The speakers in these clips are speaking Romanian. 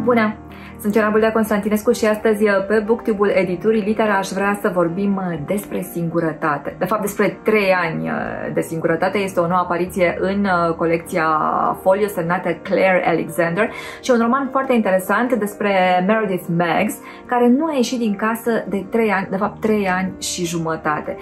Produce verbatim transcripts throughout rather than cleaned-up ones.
Bună! Sunt Ciana Buldea Constantinescu și astăzi pe Booktube-ul editurii Litera aș vrea să vorbim despre singurătate. De fapt, despre trei ani de singurătate. Este o nouă apariție în colecția Folio semnată Claire Alexander și un roman foarte interesant despre Meredith Meggs, care nu a ieșit din casă de trei ani, de fapt trei ani și jumătate.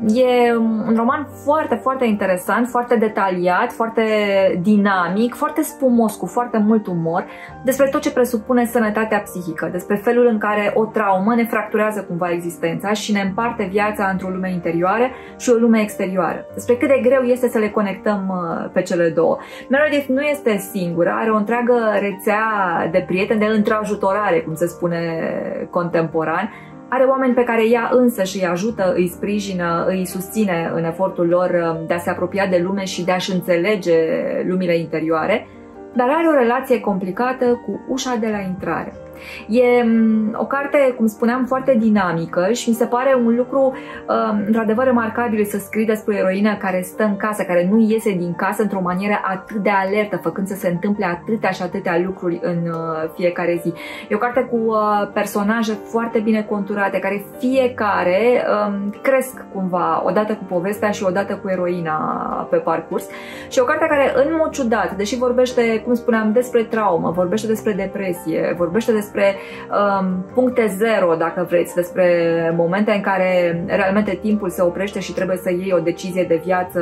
E un roman foarte, foarte interesant, foarte detaliat, foarte dinamic, foarte spumos, cu foarte mult umor, despre tot ce presupune sănătatea psihică, despre felul în care o traumă ne fracturează cumva existența și ne împarte viața într-o lume interioară și o lume exterioară, despre cât de greu este să le conectăm pe cele două. Meredith nu este singură, are o întreagă rețea de prieteni, de întrajutorare, cum se spune contemporan. Are oameni pe care ea însă și îi ajută, îi sprijină, îi susține în efortul lor de a se apropia de lume și de a-și înțelege lumile interioare, dar are o relație complicată cu ușa de la intrare. E o carte, cum spuneam, foarte dinamică și mi se pare un lucru într-adevăr remarcabil să scrii despre o eroină care stă în casă, care nu iese din casă într-o manieră atât de alertă, făcând să se întâmple atâtea și atâtea lucruri în fiecare zi. E o carte cu personaje foarte bine conturate, care fiecare cresc cumva, odată cu povestea și odată cu eroina pe parcurs. Și o carte care, în mod ciudat, deși vorbește, cum spuneam, despre traumă, vorbește despre depresie, vorbește despre despre um, puncte zero, dacă vreți, despre momente în care realmente timpul se oprește și trebuie să iei o decizie de viață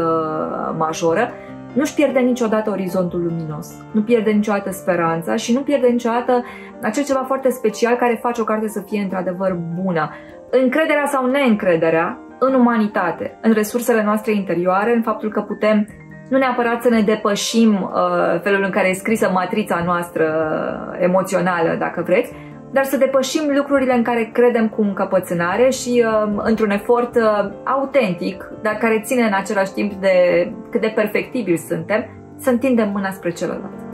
majoră, nu-și pierde niciodată orizontul luminos, nu pierde niciodată speranța și nu pierde niciodată acel ceva foarte special care face o carte să fie într-adevăr bună. Încrederea sau neîncrederea în umanitate, în resursele noastre interioare, în faptul că putem nu neapărat să ne depășim uh, felul în care e scrisă matrița noastră emoțională, dacă vreți, dar să depășim lucrurile în care credem cu încăpățânare și uh, într-un efort uh, autentic, dar care ține în același timp de cât de perfectibili suntem, să întindem mâna spre celălalt.